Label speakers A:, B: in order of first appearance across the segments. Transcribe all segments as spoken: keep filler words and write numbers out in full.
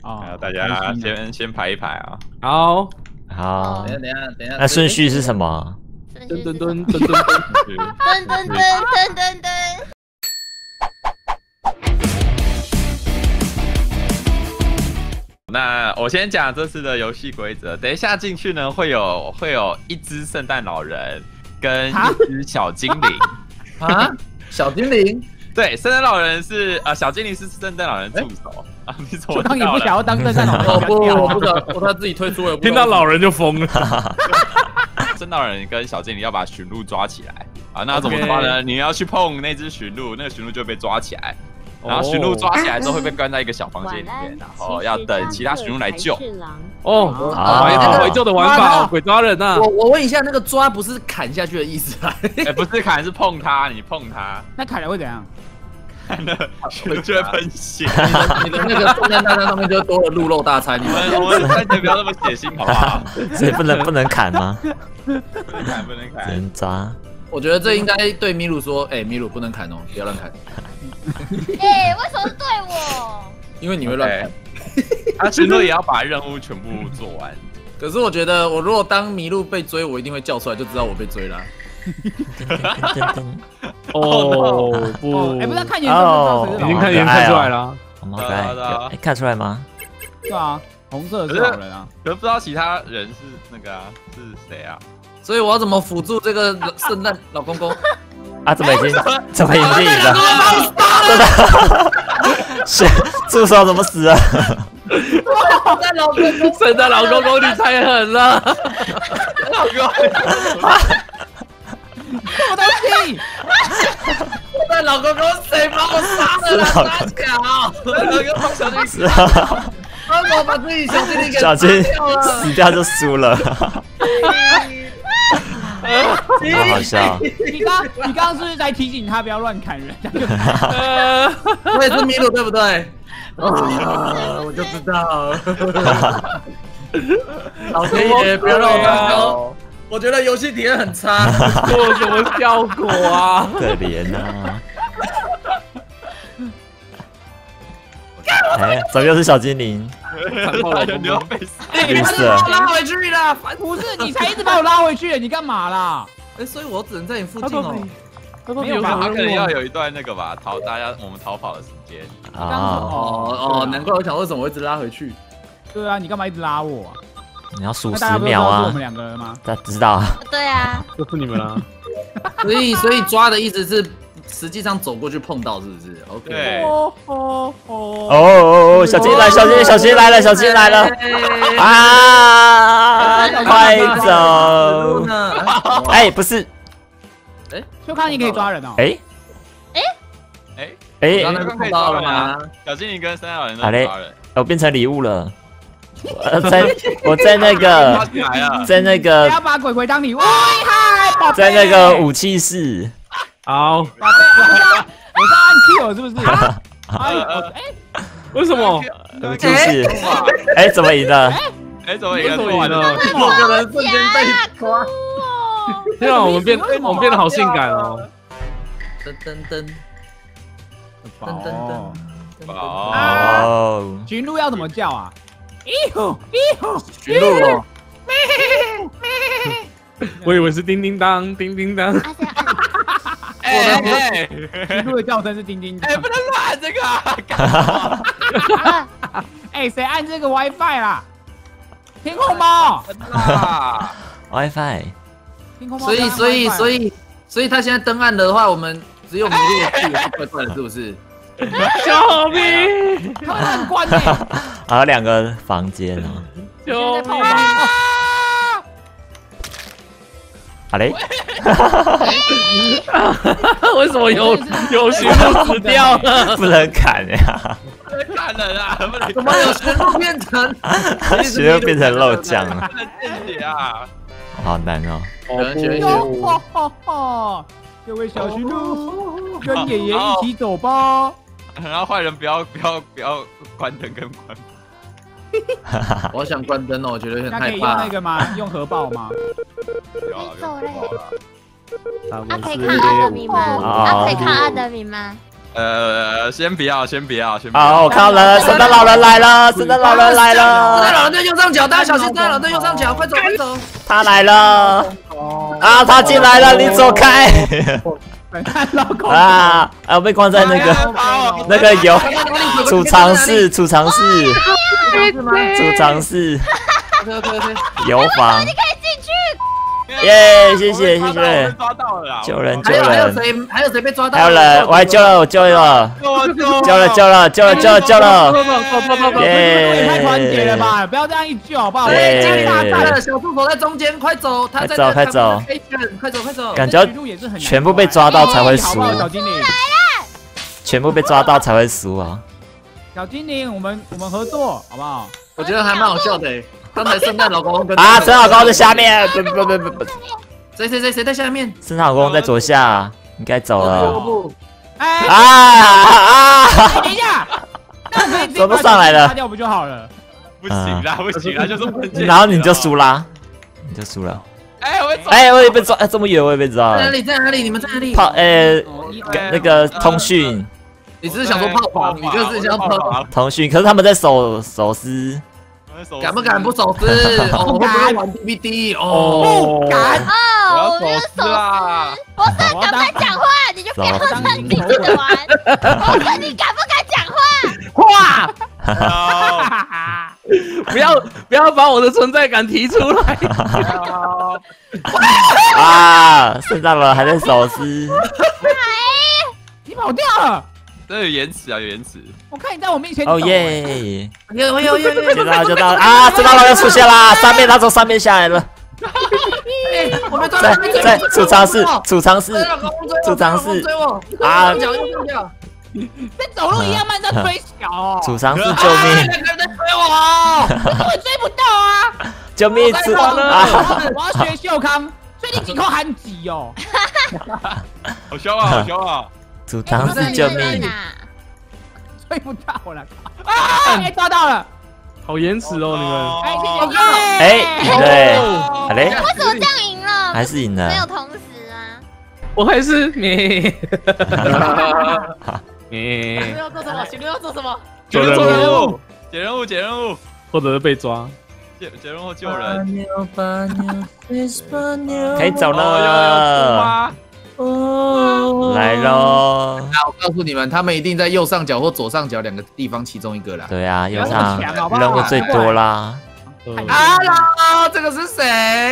A: 哦，
B: 大家先先排一排啊。
C: 好，
D: 好。
E: 等一下，等一下，等一下。
D: 那顺序是什么？
A: 噔噔噔噔噔
B: 噔
A: 噔噔噔噔噔。
B: 那我先讲这次的游戏规则。等一下进去呢，会有会有一只圣诞老人跟一只小精灵。
E: 啊？小精灵？
B: 对，圣诞老人是呃，小精灵是圣诞老人助手啊。你怎么？
A: 当你不想要当圣诞老人，
E: 我不，我不可，我他自己退出了。
C: 听到老人就疯了。
B: 圣诞老人跟小精灵要把驯鹿抓起来啊。那怎么抓呢？你要去碰那只驯鹿，那个驯鹿就会被抓起来。然后驯鹿抓起来之后会被关在一个小房间里面，然后要等其他驯鹿来救。
C: 哦，好，回救的玩法，鬼抓人呐！
E: 我我问一下，那个抓不是砍下去的意思啊？
B: 哎，不是砍，是碰它，你碰它。
A: 那砍了会怎样？
B: 砍了就会喷血。
E: 你的那个圣诞大餐上面就多了鹿肉大餐。你们
B: 我们看起不要那么血腥，好不好？
D: 所以不能不能砍吗？
B: 不能砍，不能砍，
D: 只能抓。
E: 我觉得这应该对米鲁说，哎，米鲁不能砍哦，不要乱砍。
F: 哎，为什么是对我？
E: 因为你会乱砍。
B: 他驯鹿也要把任务全部做完。
E: 可是我觉得，我如果当麋鹿被追，我一定会叫出来，就知道我被追了。
C: 哦不，
A: 哎，不是看颜色，
C: 已经看颜色看出来了。
D: 好可爱，哎，看出来吗？
A: 对啊，红色的是老人啊。
B: 可是不知道其他人是那个啊，是谁啊？
E: 所以我要怎么辅助这个圣诞老公公？
D: 啊，怎么已经怎么已经赢了？真的，是助手怎么死了？
E: 圣诞老公公，
C: 圣诞老公公，你太狠了！
B: 老公，
A: 什么东西？
E: 圣诞老公公，谁把我杀了啦？傻屌！老公公小精灵，他怎么把自己小精灵给
D: 小精
E: 掉了？
D: 死掉就输了。好好笑！
A: 你刚你刚刚是不是在提醒他不要乱砍人？
E: 我也是麋鹿，对不对？啊，我就知道。老天爷，不要让我当高！我觉得游戏体验很差，
C: 做什么效果啊？
D: 可怜啊！哎，怎么又是小精灵？
B: 你要被死！
D: 绿色
E: 拉回去了，
A: 不是你才一直把我拉回去，你干嘛啦？
E: 哎，所以我只能在你附近哦。
A: 没有吧？
B: 他可能要有一段那个吧，逃大家我们逃跑的时间。
D: 啊！
E: 哦哦，难怪我想为什么会一直拉回去。
A: 对啊，你干嘛一直拉我啊？
D: 你要数十
A: 大家不知
D: 秒啊！
A: 道是我们两个人吗？
D: 他知道啊。
F: 对啊，
C: 就是你们啊。
E: 所以所以抓的意思是，实际上走过去碰到，是不是 ？OK。
B: 对。
A: 哦哦哦
D: 哦哦！小精灵来，小精灵，小精灵来了，小精灵来了！啊！快走！哎，不是。
E: 哎，
A: 就看你可以抓人哦。
D: 哎
F: 哎
B: 哎
D: 哎！
E: 刚才碰到了吗？
B: 小精灵跟圣诞老人都抓人。
D: 我变成礼物了。我在我在那个在那个
A: 不要把鬼鬼当礼物。嗨，宝贝。
D: 在那个武器室。
C: 好。
A: 宝贝，我在按 Q 是不是？哎哎，
C: 为什么？
D: 武器室。哎，怎么赢了？
B: 哎，怎么赢了？
E: 有个人瞬间被抓。
C: 对啊，我们变我们变得好性感哦！
E: 噔噔噔噔噔噔
D: 哦！
A: 驯鹿要怎么叫啊？咦呼咦呼！
E: 驯鹿。
C: 我以为是叮叮当，叮叮当。
B: 哎哎，
A: 驯鹿的叫声是叮叮当。
B: 哎，不能乱这个！
A: 哎，谁按这个 WiFi 啦？天空猫。
D: WiFi。
E: 所以，所以，所以，所以他现在登岸的话，我们只有麋鹿的屁股是怪怪的，是不是？
C: 救命！
A: 他很关呢。
D: 还有两个房间哦。
C: 救命！
D: 好嘞。
C: 为什么有有驯鹿死掉了？
D: 不能砍呀！
B: 不能砍人啊！
E: 怎么有驯鹿变成？
D: 驯鹿变成肉酱了。
B: 不能见血啊！
D: 好难哦。
A: 哟吼吼！各位小驯鹿，跟爷爷一起走吧。
B: 然后坏人不要不要不要关灯跟关。
E: 我想关灯哦，我觉得很害怕。
A: 那可以用那个吗？用核爆吗？
B: 不要了，
F: 走嘞。
B: 不要了。
F: 啊，可以看阿德米吗？啊，可以看阿德米吗？
B: 呃，先不要，先不要，先不要。
D: 好，我看到了，圣诞老人来了，圣诞老人来
E: 圣诞老
D: 了，
E: 人在右上角，大家小心！圣诞老人在右上角，快走快走！
D: 他来了，啊，他进来了，你走开！
A: 老公
D: 啊啊！我被关在那个那个有储藏室，储藏室，储藏室，油房。耶，谢谢谢谢，
B: 抓到了，
D: 救人救
E: 还有还有
D: 人，
E: 谁？还有谁被抓到？
D: 还有人，我还救了，我救了，救了救了救了救了救了，
A: 也太团结了吧！不要这样一救好不好？我已经大战了，
E: 小助手在中间，快走！他在
D: 快走
E: 快走快走！
D: 感觉全部被抓到才会输，
A: 小精灵，
D: 全部被抓到才会输啊！
A: 小精灵，我们我们合作好不好？
E: 我觉得还蛮好笑的。刚才圣诞老公跟
D: 啊，圣诞老公在下面，不不不不不，
E: 谁谁谁谁在下面？
D: 圣诞老公在左下，应该走了。
A: 哎
D: 啊啊！
A: 等一下，
D: 怎么上来了？
A: 杀掉不就好了？
B: 不行啦，不行啦，就是不能。
D: 然后你就输啦，你就输了。
B: 哎，我
D: 哎，我也被抓，这么远我也被抓了。
E: 在哪里？在哪里？你们在哪里？
D: 炮，呃，那个通讯，
E: 你只是想说炮房，你就是想炮房。
D: 通讯，可是他们在守守尸。
E: 敢不敢不守尸？哦，会不会玩 D V D？
A: 哦，不敢。
F: 哦，我
B: 要
F: 就
B: 走啦！
F: 我说敢不敢讲话，你就不要让你听着玩。我说你敢不敢讲话？
C: 哇！不要不要把我的存在感提出来！
D: 啊，圣诞老人还在守尸。
A: 你跑掉了。
B: 这有延迟啊，有延迟。
A: 我看你在我面前。
D: 哦耶！
E: 有有有有！
D: 就到就到啊！圣诞老人出现啦！上面他从上面下来了。
E: 我们
D: 在在储藏室，储藏室，储藏室
E: 啊！
A: 跟走路一样慢，在追小哦。
D: 储藏室救命！
E: 那个人在追我，
A: 根本追不到啊！
D: 救命！储啊！
A: 我要学秀康，所以你几口喊几哦？
B: 好凶啊！好凶啊！
D: 储藏室救命！
A: 追不到了！啊！抓到了！
C: 好延迟哦，你们。
A: 哎，谢谢！
D: 哎，对，好嘞。
F: 为什么这样赢了？
D: 还是赢了。
F: 没有同时啊。
C: 我还是你。
A: 你要做什么？行，要做什么？
C: 救人物，
B: 解任务，解任务，
C: 或者是被抓。
B: 解解任务救人。
D: 可以走了。哦，来喽！
E: 那我告诉你们，他们一定在右上角或左上角两个地方其中一个啦。
D: 对啊，右上任务最多啦。
E: Hello， 这个是谁？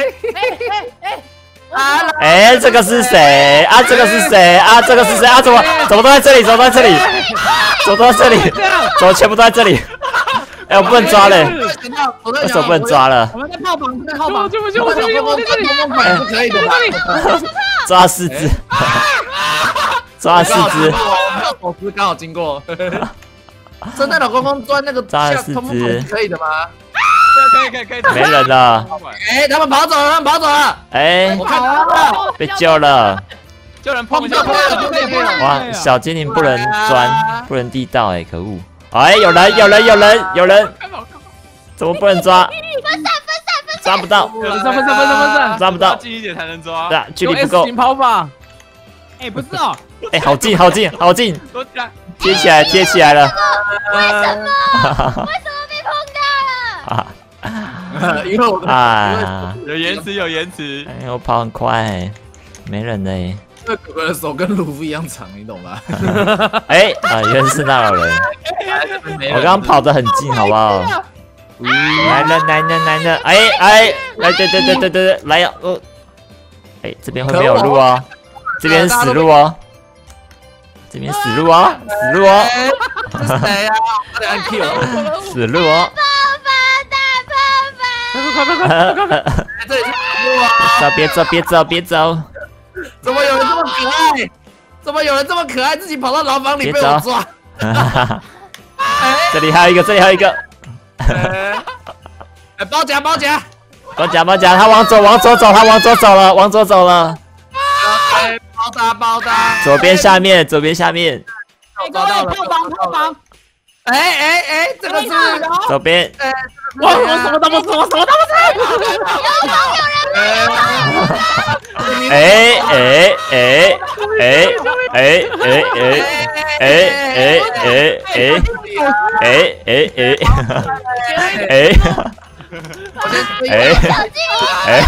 F: 哎
D: 哎，这个是谁？啊，这个是谁？啊，这个是谁？啊，怎么怎么都在这里？怎么都在这里？怎么都在这里？怎么全部都在这里？哎，我不能抓嘞！为什么不能抓了？
A: 我们在炮房，在炮房，
C: 救我！救我！救我！我在这里！
E: 是可以的吧？
D: 抓四只，抓四只。
E: 我不是刚好经过。圣诞老公公钻那个
D: 抓四只，
E: 可以的吗？
B: 可以可以可以可以。
D: 没人了。
E: 哎，他们跑走了，他们跑走了。
D: 哎，
E: 我看到了，
D: 被救了。
B: 救人碰一下，
D: 哇，小精灵不能钻，不能地道，哎，可恶！哎，有人，有人，有人，有人，怎么不能抓？
F: 分散分散分散，
D: 抓不到，
C: 分散分散分散分散，
D: 抓不到，
B: 近一点才能抓。
D: 对啊，距离不够。
C: 跑法。
A: 哎，不是哦，
D: 哎，好近，好近，好近，
B: 多起来，
D: 贴起来，贴起来了。
F: 为什么？为什么被碰到了？
D: 啊，
E: 因为我
D: 啊，
B: 有延迟，有延迟。
D: 哎，我跑很快，没人呢。
E: 这哥哥的手跟鲁夫一样长，你懂吗？
D: 哎啊，原来是那老人。我刚刚跑得很近，好不好？来了，来了，来了！哎哎，来，对对对对对对，来呀！哦，哎，这边会没有路哦，这边死路哦，这边死路哦，死路哦！
E: 是谁呀？我得按 Q。
D: 死路哦！
F: 爸爸，大爸爸。
C: 快快快快快！
E: 这里是路啊！
D: 走，别走，别走，别走！
E: 怎么有人这么可爱？怎么有人这么可爱，自己跑到牢房里被我抓？
D: 这里还有一个，这里还有一个。
E: 哎，包夹包夹，
D: 包夹包夹，他往左往左走，他往左走了，往左走了。
E: 哎，包打包打。
D: 左边下面，左边下面。
A: 哎，各位炮房炮房，
E: 哎哎哎，这个是
D: 左边，
C: 我我什么都不是，我什么都不是。
D: 哎哎哎哎哎哎哎哎哎哎哎哎哎哎哎，哎哎，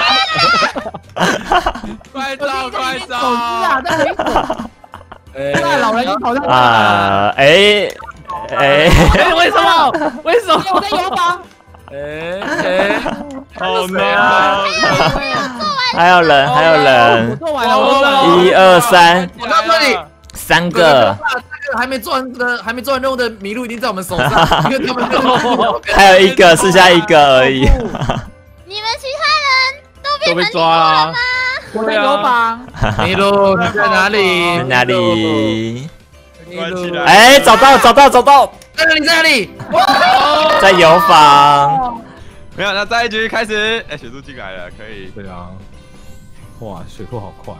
B: 快照快照！
A: 啊，那没走。那老人已经跑上来了。
D: 啊哎哎，
C: 哎，为什么？为什么？
A: 我在游房。
C: 哎哎，
B: 好难！
D: 还有人，还有
A: 我
D: 人，
A: 做完了，我做完了。
D: 一二三，
E: 我告诉你，
D: 三个，
E: 这个还没做完的、还没做完任务的麋鹿已经在我们手上，因为他们没有。
D: 还有一个，剩下一个而已。
F: 你们其他人都
C: 都被
F: 变成
C: 抓了。
A: 我在游房。
E: 麋鹿你在哪里？
D: 在哪里？
B: 关起来！
D: 哎，找到，找到，找到，
E: 在哪里？在哪里？
D: 在油房。
B: 没有，那再一局开始。哎，雪兔进来了，可以。
C: 对啊，哇，水兔好快。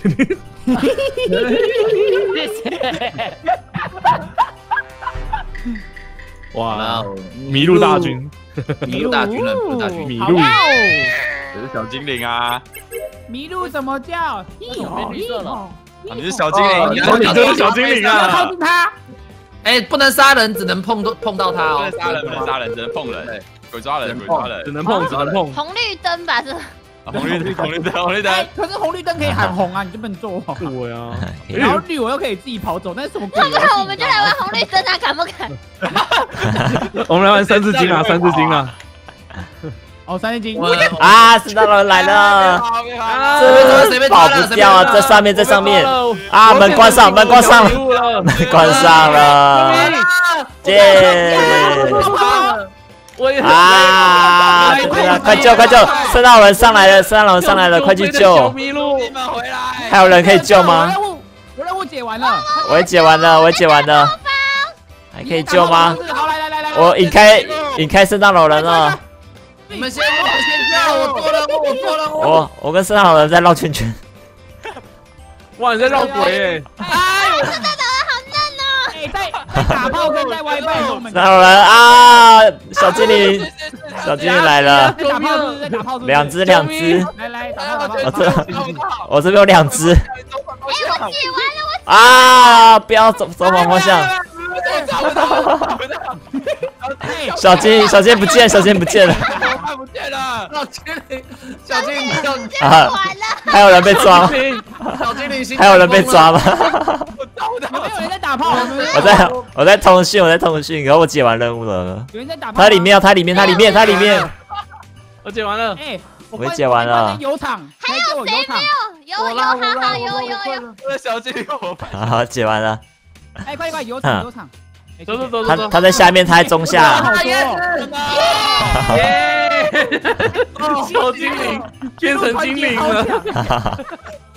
C: 哇，麋鹿大军，
E: 麋鹿大军了，麋鹿大军。
C: 麋鹿，
B: 我是小精灵啊！
A: 麋鹿怎么叫？一吼一吼。
B: 啊，你是小精灵，你
C: 哦你就是小精灵
A: 不要靠
C: 啊！
A: 近他。
E: 哎，不能杀人，只能碰到碰到他哦
B: 不能。杀人，不能杀人，只能碰人。鬼抓人，鬼抓人
C: 只。能碰，只能碰。
F: 红绿灯吧？这
B: 红绿灯，红绿灯，红绿灯
A: 哎。，可是红绿灯可以喊红啊，你就不能做。
C: 对啊，
A: 然后绿我又可以自己跑走，那是什么鬼游戏？
F: 要不然我们就来玩红绿灯啊，敢不敢？
C: 我们来玩三字经啊，三字经啊！
A: 哦，三字经。
E: 我
D: 啊，圣诞老人来了，
B: 好，别
C: 啊
D: 这跑不掉啊，在上面，在上面。啊，门关上，门关上，门关上了，耶！
C: 我也
D: 啊，快救，快救！圣诞老人上来了，圣诞老人上来了，快去
C: 小
D: 救！
C: 麋鹿，
B: 你们回来。
D: 还有人可以救吗？
A: 任务，我任务解完了。
D: 我也解完了，我也解完了，还可以救吗？
A: 好，来来来来，
D: 我引开引开圣诞老人了，
E: 你们先，你们先叫我做任务，我做任务。
D: 我我跟圣诞老人在绕圈圈。
C: 哇，你在绕鬼哎！
A: 哎，在在打炮跟在 WiFi 跟我们
D: 圣诞老人啊，小精灵，小精灵来了，
A: 在打炮是不是？在打炮是不是？
D: 两只两只，
A: 来来打炮打炮。
D: 我这我这边有两只
F: 哎，我解完了，
D: 啊！不要走走反方向，
A: 哎
D: 小精灵小精灵不见，小精灵不见了
B: 看不见了。
E: 小精灵，小精灵，小精
F: 我
D: 啊！
F: 完了。
D: 还有人被抓吗？
E: 小精灵，
D: 还有人被抓吗？
A: 有没有人在打炮？有没有
D: 我在我在通讯，我在通讯，可是我解完任务了。
A: 有人在打炮吗？
D: 它里面，它里面，它里面，它里面。
C: 我解完了，
A: 哎，
D: 我也解完了
A: 游场，还有我游场。
F: 有有，好好有有有。
B: 我的小精灵，我
D: 好，解完了。
A: 哎，快快游场游场。
C: 走走走
D: 他
C: 走走，
D: 他在下面，他在中下。
A: 好多。
C: 耶！小精灵变成精灵了，